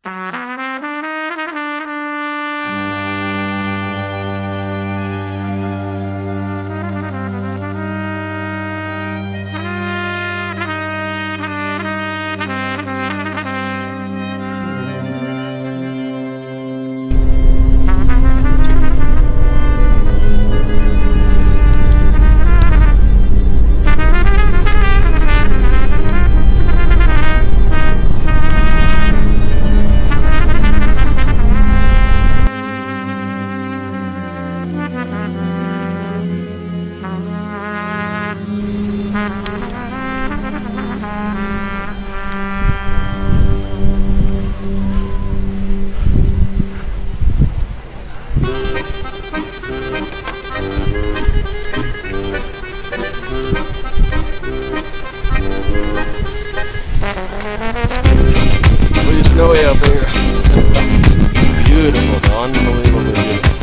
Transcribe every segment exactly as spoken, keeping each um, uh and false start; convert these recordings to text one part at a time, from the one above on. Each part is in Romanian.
Pretty snowy up here. It's beautiful, unbelievably beautiful.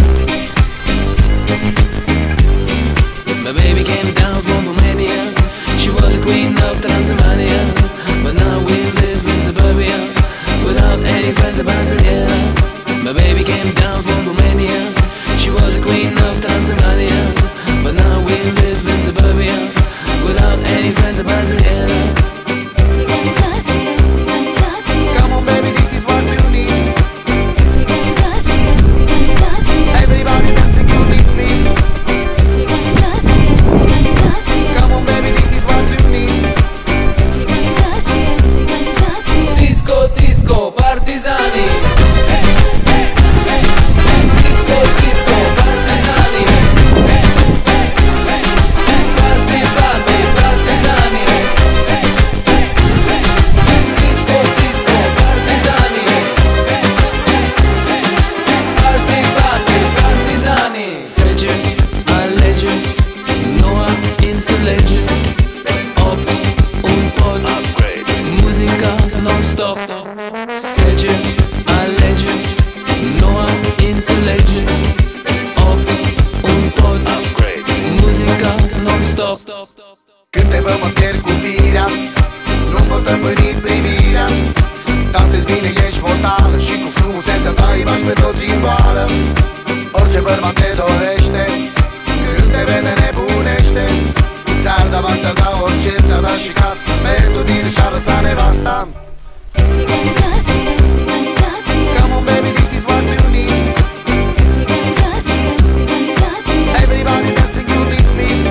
My baby came down from Romania. She was a queen of Transylvania, but now we live in suburbia without any friends of Barcelona. My baby came down from Romania. She was a queen of Transylvania, but now we live in suburbia without any friends of Barcelona. Come on baby, this is what you need. Everybody dancing to this beat. Come on baby, this is what you need. Disco, disco, partizani. Hey, hey, hey, hey. Disco, disco, partizani. Hey, hey, hey, hey. Party, party, partizani. Hey, hey, hey, hey. Disco, disco, partizani. Hey, hey, hey, hey. Party, party, partizani. Sece, alege, noua înțelege. Op, un pod, muzica non-stop. Sece, alege, noua înțelege. Op, un pod, muzica non-stop. Când te văd mă pierd cu firea, nu-mi poți stăpâni privirea. Dansezi bine, ești mortală și cu frumusețea ta îi bași pe toți în boală. Orice bărbat te dorește, când te vede nebunește. Ți-ar da bani, ți-ar da orice, ți-ar da și casă. Mergi din și-a lăsat nevasta. Come on baby, this is what you need. Everybody dancing to this beat.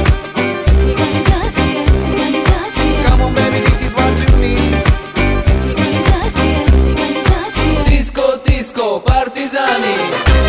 Come on baby, this is what you need. Disco, disco, partizani.